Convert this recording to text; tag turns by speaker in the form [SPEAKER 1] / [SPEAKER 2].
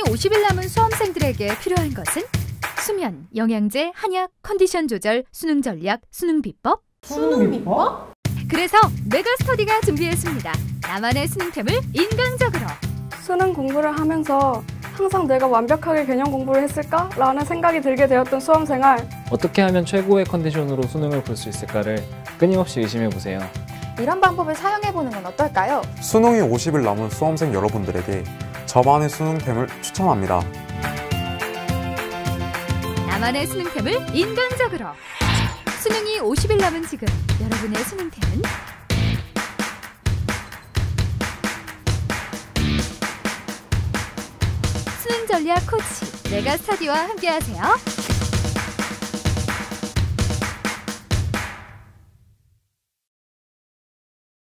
[SPEAKER 1] 50일 남은 수험생들에게 필요한 것은 수면, 영양제, 한약, 컨디션 조절, 수능 전략, 수능 비법.
[SPEAKER 2] 수능 비법?
[SPEAKER 1] 그래서 메가스터디가 준비했습니다. 나만의 수능템을 인간적으로.
[SPEAKER 3] 수능 공부를 하면서 항상 내가 완벽하게 개념 공부를 했을까? 라는 생각이 들게 되었던 수험생활.
[SPEAKER 4] 어떻게 하면 최고의 컨디션으로 수능을 볼 수 있을까를 끊임없이 의심해보세요.
[SPEAKER 2] 이런 방법을 사용해보는 건 어떨까요?
[SPEAKER 5] 수능이 50일 남은 수험생 여러분들에게 저만의 수능템을 추천합니다.
[SPEAKER 1] 나만의 수능템을 인간적으로. 수능이 50일 남은 지금 여러분의 수능템은? 수능 전략 코치 메가스터디와 함께하세요.